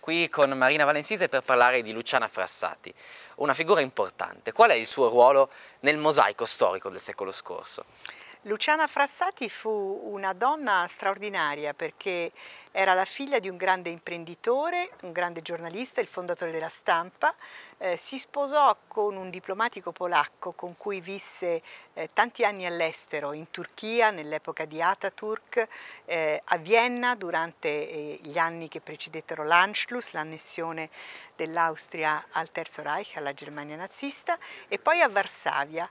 qui con Marina Valensise per parlare di Luciana Frassati, una figura importante. Qual è il suo ruolo nel mosaico storico del secolo scorso? Luciana Frassati fu una donna straordinaria perché era la figlia di un grande imprenditore, un grande giornalista, il fondatore della Stampa. Si sposò con un diplomatico polacco con cui visse tanti anni all'estero, in Turchia nell'epoca di Ataturk, a Vienna durante gli anni che precedettero l'Anschluss, l'annessione dell'Austria al Terzo Reich, alla Germania nazista, e poi a Varsavia,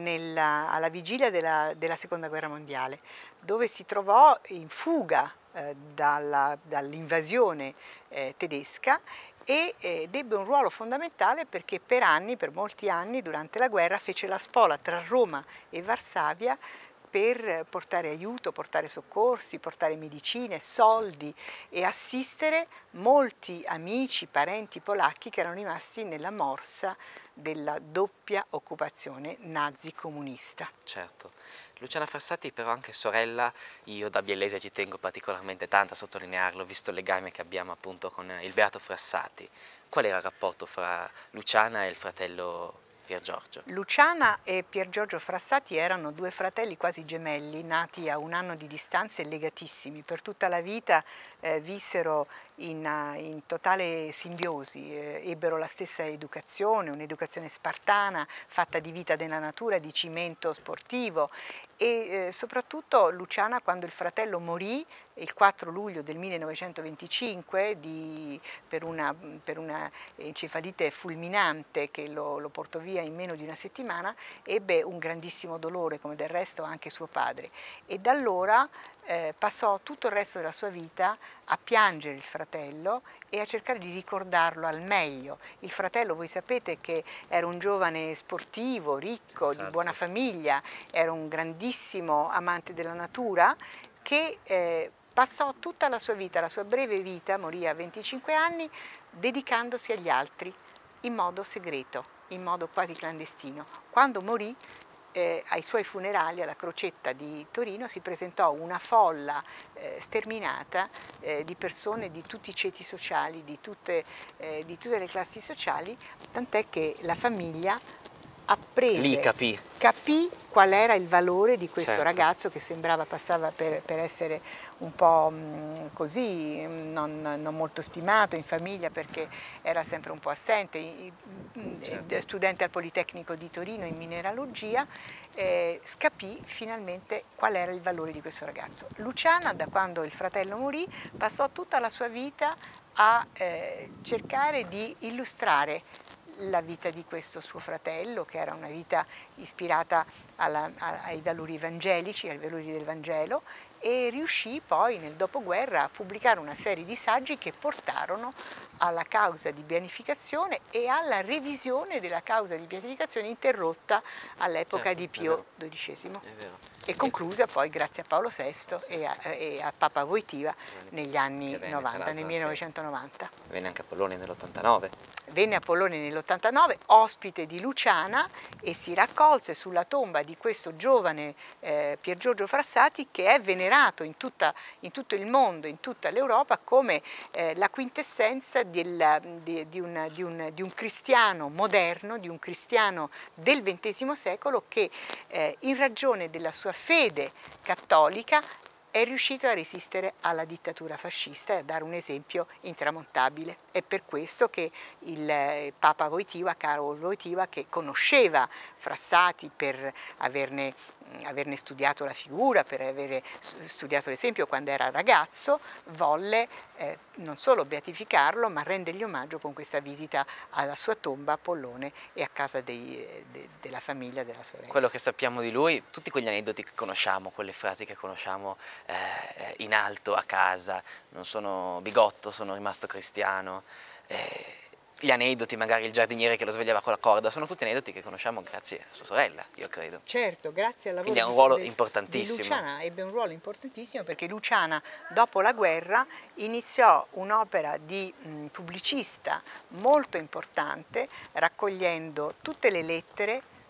alla vigilia della Seconda Guerra Mondiale, dove si trovò in fuga dall'invasione tedesca e ebbe un ruolo fondamentale perché per molti anni durante la guerra fece la spola tra Roma e Varsavia per portare aiuto, portare soccorsi, portare medicine, soldi e assistere molti amici, parenti polacchi che erano rimasti nella morsa della doppia occupazione nazi-comunista. Certo. Luciana Frassati però anche sorella, io da biellese ci tengo particolarmente tanto a sottolinearlo, visto il legame che abbiamo appunto con il Beato Frassati. Qual era il rapporto fra Luciana e il fratello Pier Giorgio? Luciana e Pier Giorgio Frassati erano due fratelli quasi gemelli, nati a un anno di distanza e legatissimi. Per tutta la vita vissero in totale simbiosi, ebbero la stessa educazione, un'educazione spartana, fatta di vita della natura, di cimento sportivo e soprattutto Luciana, quando il fratello morì il 4 luglio del 1925 per una encefalite fulminante che lo portò via in meno di una settimana, ebbe un grandissimo dolore, come del resto anche suo padre, e da allora passò tutto il resto della sua vita a piangere il fratello e a cercare di ricordarlo al meglio. Il fratello, voi sapete che era un giovane sportivo, ricco, di buona famiglia, era un grandissimo amante della natura che passò tutta la sua vita, la sua breve vita, morì a 25 anni, dedicandosi agli altri in modo segreto, in modo quasi clandestino. Quando morì, ai suoi funerali alla Crocetta di Torino si presentò una folla sterminata di persone di tutti i ceti sociali, di tutte le classi sociali, tant'è che la famiglia capì qual era il valore di questo ragazzo che passava per essere un po' così, non molto stimato in famiglia perché era sempre un po' assente, studente al Politecnico di Torino in mineralogia, capì finalmente qual era il valore di questo ragazzo. Luciana, da quando il fratello morì, passò tutta la sua vita a cercare di illustrare la vita di questo suo fratello, che era una vita ispirata ai valori evangelici, ai valori del Vangelo, e riuscì poi nel dopoguerra a pubblicare una serie di saggi che portarono alla causa di beatificazione e alla revisione della causa di beatificazione interrotta all'epoca di Pio XII e conclusa poi grazie a Paolo VI e a Papa Wojtyła negli anni 90, nel 1990. Venne anche a Pollone nell'89. Venne a Pollone nell'89, ospite di Luciana, e si raccolse sulla tomba di questo giovane Pier Giorgio Frassati, che è venerato in tutto il mondo, in tutta l'Europa, come la quintessenza di un cristiano moderno, di un cristiano del XX secolo che in ragione della sua fede cattolica è riuscito a resistere alla dittatura fascista e a dare un esempio intramontabile. È per questo che il Papa Wojtyła, Karol Wojtyła, che conosceva Frassati per averne studiato la figura, per avere studiato l'esempio quando era ragazzo, volle non solo beatificarlo, ma rendergli omaggio con questa visita alla sua tomba a Pollone e a casa della famiglia della sorella. Quello che sappiamo di lui, tutti quegli aneddoti che conosciamo, quelle frasi che conosciamo in alto a casa, non sono bigotto, sono rimasto cristiano, gli aneddoti, magari il giardiniere che lo svegliava con la corda, sono tutti aneddoti che conosciamo grazie a sua sorella, io credo. Certo, grazie al lavoro Quindi ha un ruolo importantissimo. Di Luciana, ebbe un ruolo importantissimo perché Luciana dopo la guerra iniziò un'opera di pubblicista molto importante, raccogliendo tutte le lettere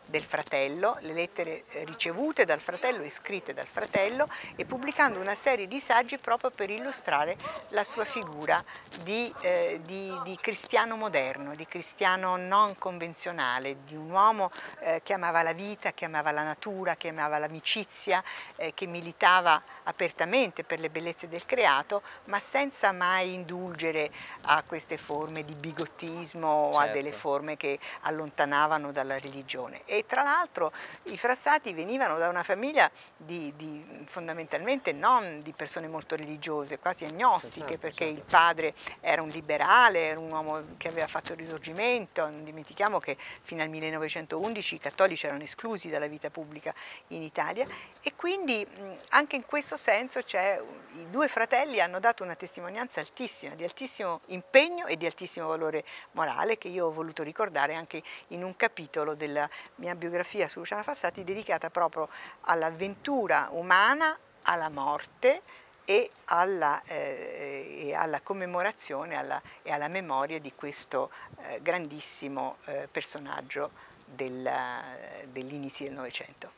del fratello, le lettere ricevute dal fratello e scritte dal fratello, e pubblicando una serie di saggi proprio per illustrare la sua figura di cristiano moderno, di cristiano non convenzionale, di un uomo che amava la vita, che amava la natura, che amava l'amicizia, che militava apertamente per le bellezze del creato, ma senza mai indulgere a queste forme di bigottismo o a delle forme che allontanavano dalla religione. E tra l'altro i Frassati venivano da una famiglia fondamentalmente non di persone molto religiose, quasi agnostiche, perché il padre era un liberale, era un uomo che aveva fatto il Risorgimento. Non dimentichiamo che fino al 1911 i cattolici erano esclusi dalla vita pubblica in Italia, e quindi anche in questo senso i due fratelli hanno dato una testimonianza altissima, di altissimo impegno e di altissimo valore morale, che io ho voluto ricordare anche in un capitolo della mia biografia su Luciana Frassati, dedicata proprio all'avventura umana, alla morte e alla commemorazione e alla memoria di questo grandissimo personaggio degli inizi del Novecento.